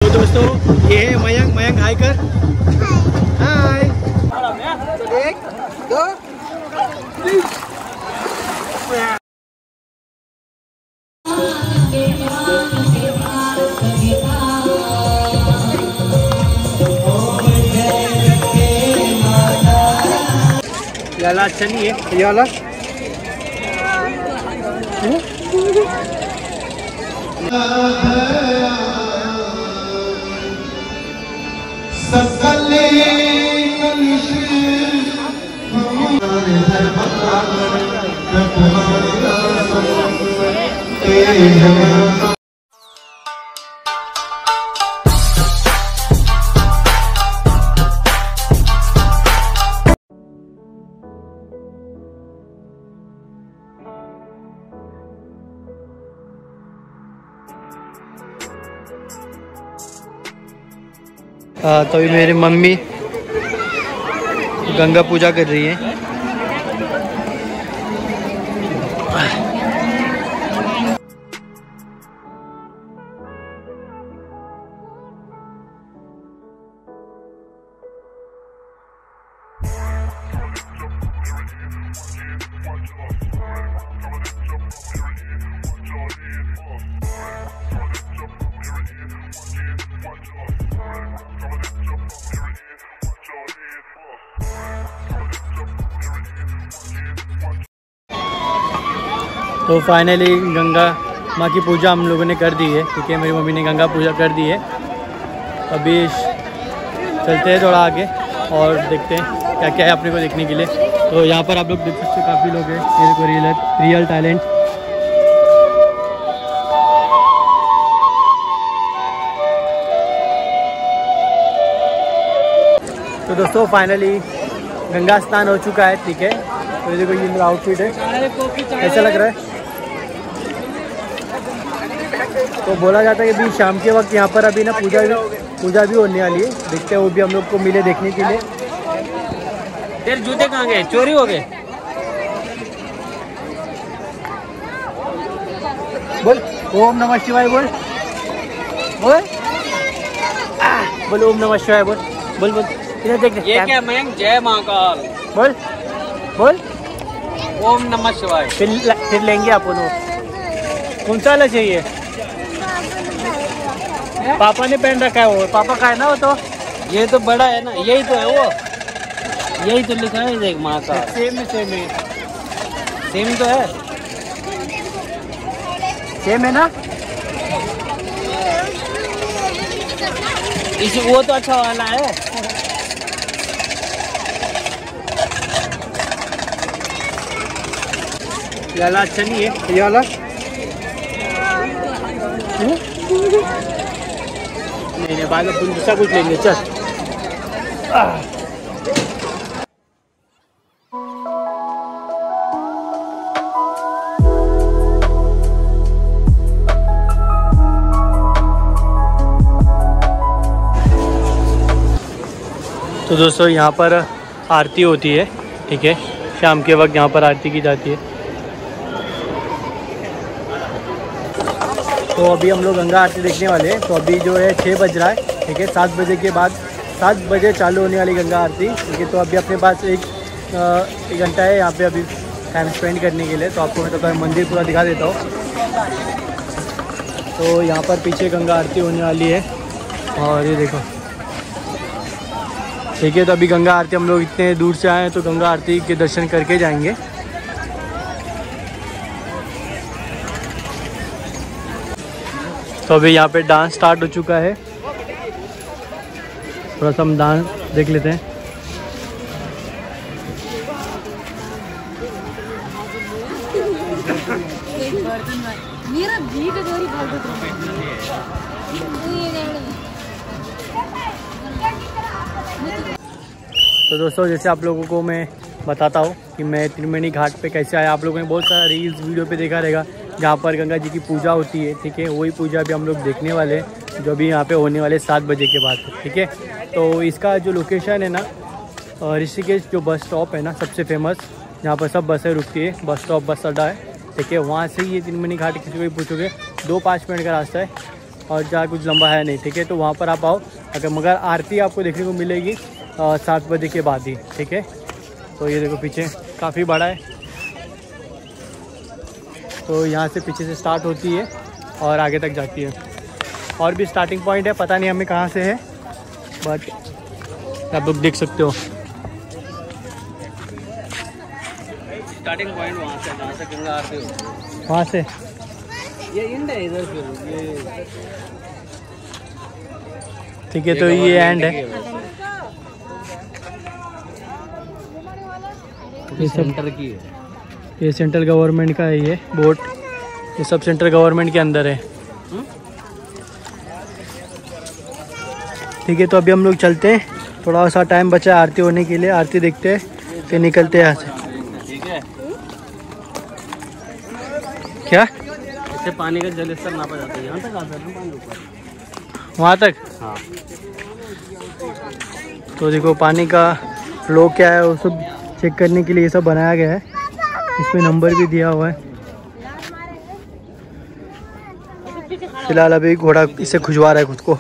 तो दोस्तों ये है मयंक। मयंक हाय कर। हाय। एक दो ये वाला अच्छा नहीं है, ये वाला तो अभी मेरी मम्मी गंगा पूजा कर रही है। तो फाइनली गंगा माँ की पूजा हम लोगों ने कर दी है। ठीक है, मेरी मम्मी ने गंगा पूजा कर दी है। अभी चलते हैं थोड़ा आगे और देखते हैं क्या क्या है अपने को देखने के लिए। तो यहाँ पर आप लोग देख सकते हैं काफ़ी लोग हैं। ये देखो रियल टैलेंट। तो दोस्तों फाइनली गंगा स्नान हो चुका है। ठीक है, तो देखो ये मेरा आउटफिट है, कैसा लग रहा है। तो बोला जाता है कि भी शाम के वक्त यहाँ पर अभी ना पूजा भी होने वाली है। देखते हैं वो भी हम लोग को मिले देखने के लिए। तेरे जूते कहाँ गए? चोरी हो गए? बोल ओम नमः शिवाय। बोल बोल बोल ओम नमः शिवाय। बोल बोल बोल इधर देख। ये क्या मयंक? जय महाकाल। बोल बोल ओम नमः शिवाय। फिर लेंगे अपन। कौन सा वाला चाहिए? पापा ने पहन रखा है वो। पापा का है ना वो। तो ये तो बड़ा है ना, यही तो है वो, यही तो लिखा है देख महाकाल। सेम तो है, सेम है ना। इस वो तो अच्छा वाला है। ये वाला अच्छा नहीं है, ये वाला नहीं बाद में दूसरा कुछ लेंगे। चल तो दोस्तों यहाँ पर आरती होती है। ठीक है, शाम के वक्त यहाँ पर आरती की जाती है। तो अभी हम लोग गंगा आरती देखने वाले हैं। तो अभी जो है 6 बज रहा है। ठीक है, 7 बजे के बाद 7 बजे चालू होने वाली गंगा आरती। ठीक है, तो अभी अपने पास एक घंटा है यहाँ पे अभी टाइम स्पेंड करने के लिए। तो आपको मैं तो मंदिर पूरा दिखा देता हूँ। तो यहाँ पर पीछे गंगा आरती होने वाली है और ये देखो। ठीक है, तो अभी गंगा आरती हम लोग इतने दूर से आए हैं तो गंगा आरती के दर्शन करके जाएंगे। तो अभी यहाँ पे डांस स्टार्ट हो चुका है। थोड़ा सा हम डांस देख लेते हैं। तो दोस्तों जैसे आप लोगों को मैं बताता हूँ कि मैं त्रिवेणी घाट पे कैसे आया। आप लोगों ने बहुत सारा रील्स वीडियो पे देखा रहेगा जहाँ पर गंगा जी की पूजा होती है। ठीक है, वही पूजा भी हम लोग देखने वाले हैं जो भी यहाँ पे होने वाले 7 बजे के बाद। ठीक है, तो इसका जो लोकेशन है ना, ऋषिकेश जो बस स्टॉप है ना सबसे फेमस, जहाँ पर सब बसें रुकती है, बस स्टॉप बस अड्डा है। ठीक है, वहाँ से ये त्रिवेणी घाट किसी को भी पूछोगे 2-5 मिनट का रास्ता है। और ज़्यादा कुछ लंबा है नहीं, ठीक है। तो वहाँ पर आप आओ, अगर मगर आरती आपको देखने को मिलेगी 7 बजे के बाद ही, ठीक है। तो ये देखो पीछे काफ़ी बड़ा है, तो यहाँ से पीछे से स्टार्ट होती है और आगे तक जाती है। और भी स्टार्टिंग पॉइंट है, पता नहीं हमें कहाँ से है, बट आप लोग देख सकते हो। स्टार्टिंग पॉइंट वहाँ से, जहाँ से गंगा आरती होती है, वहाँ से ये एंड है इधर से ये, ठीक है। तो ये एंड है, ये सेंटर की है, ये सेंट्रल गवर्नमेंट का है ये बोट, ये सब सेंट्रल गवर्नमेंट के अंदर है, ठीक है। तो अभी हम लोग चलते हैं, थोड़ा सा टाइम बचा है आरती होने के लिए, आरती देखते हैं फिर निकलते हैं यहाँ से, ठीक है। क्या इससे पानी का जल स्तर नापा जाता है, यहाँ तक आता है ना पानी ऊपर, वहाँ तक। हाँ। तो देखो पानी का फ्लो क्या है वो सब चेक करने के लिए ये सब बनाया गया है, इसमें नंबर भी दिया हुआ है। फिलहाल अभी घोड़ा इसे खुजवा रहा है खुद को।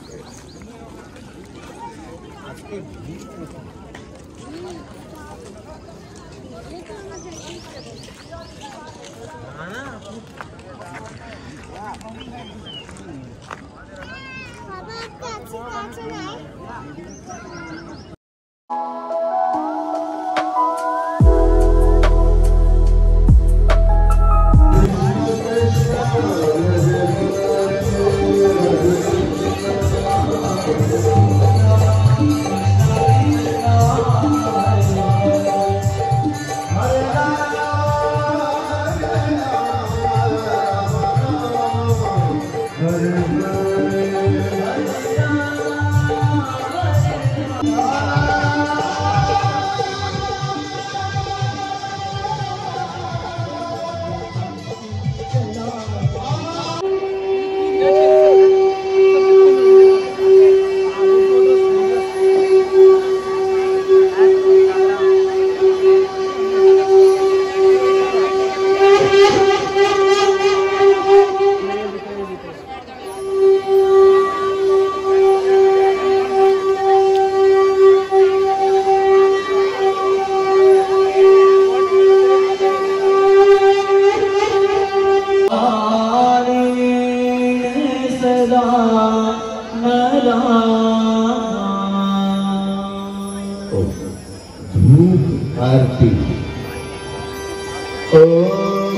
आरती ओम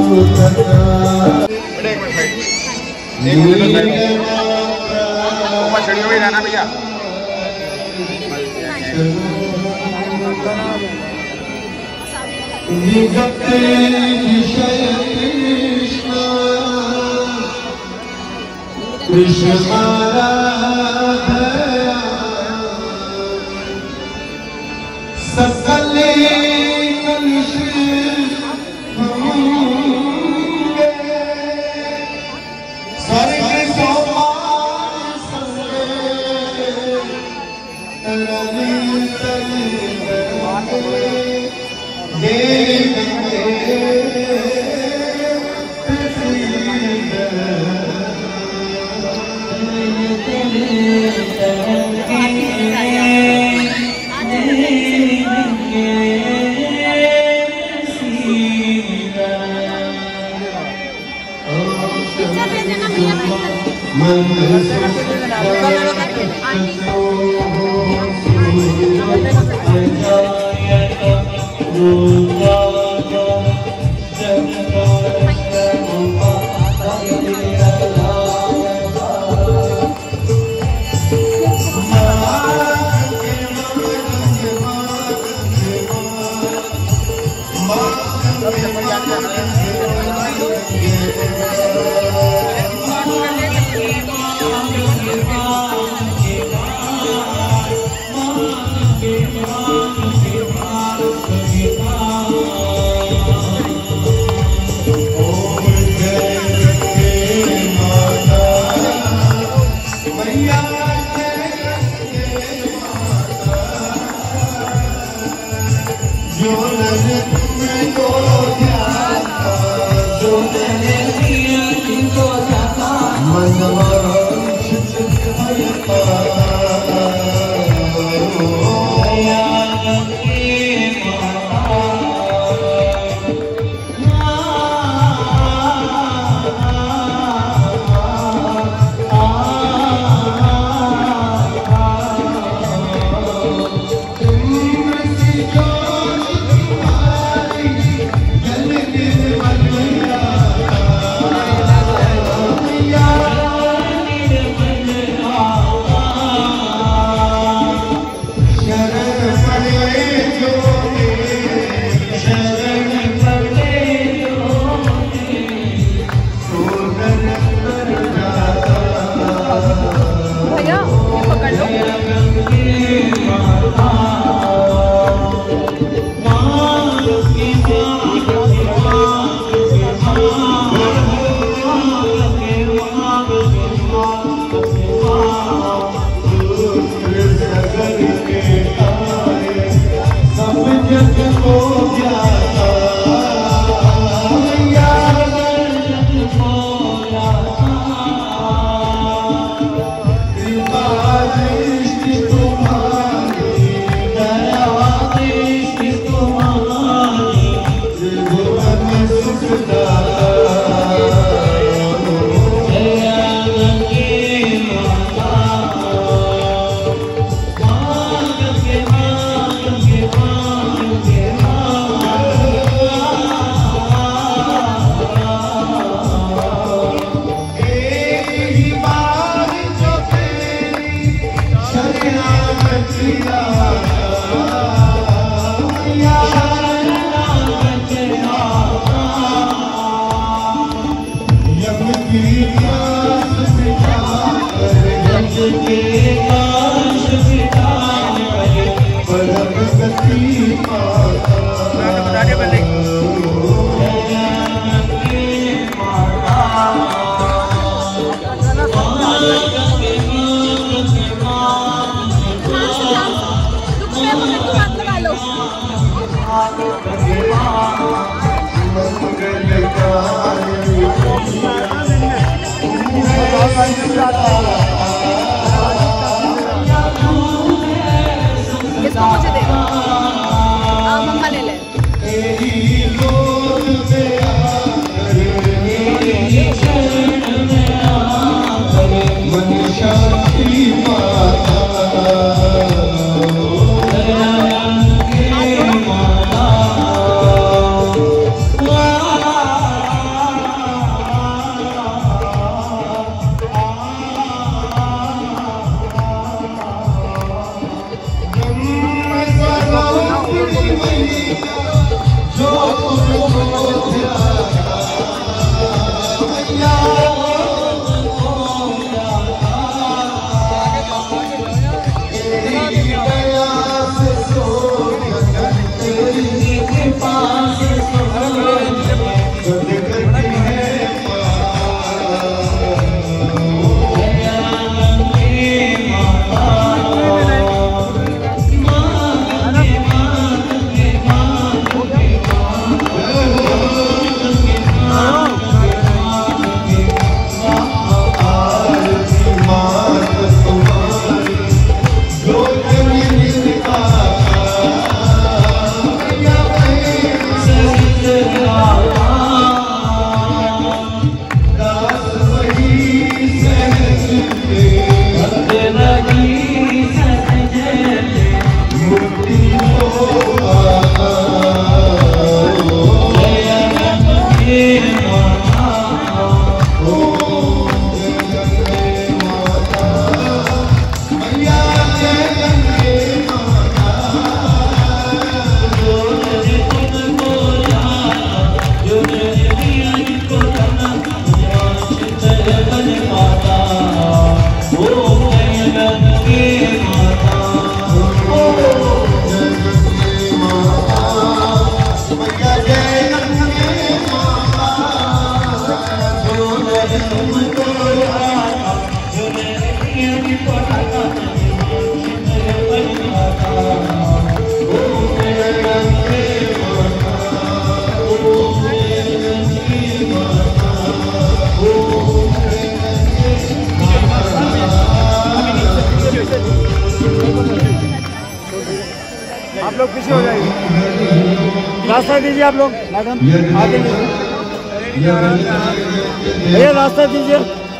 रहना भैया सकले किसको मुझे दे मम्मा ले ले आप लोग पीछे हो जाइए, रास्ता दीजिए आप लोग। मैडम आगे भैया रास्ता दीजिए।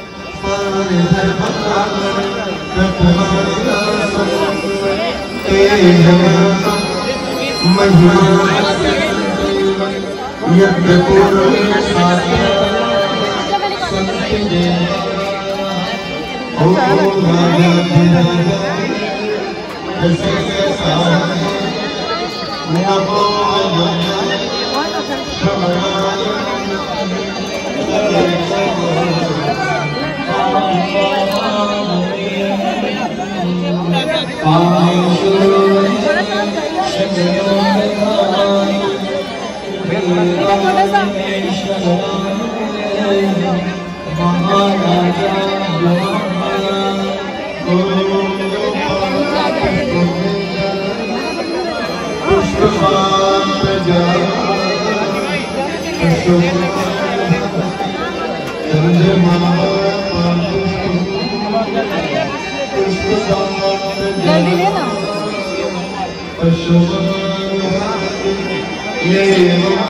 जल्दी लेना।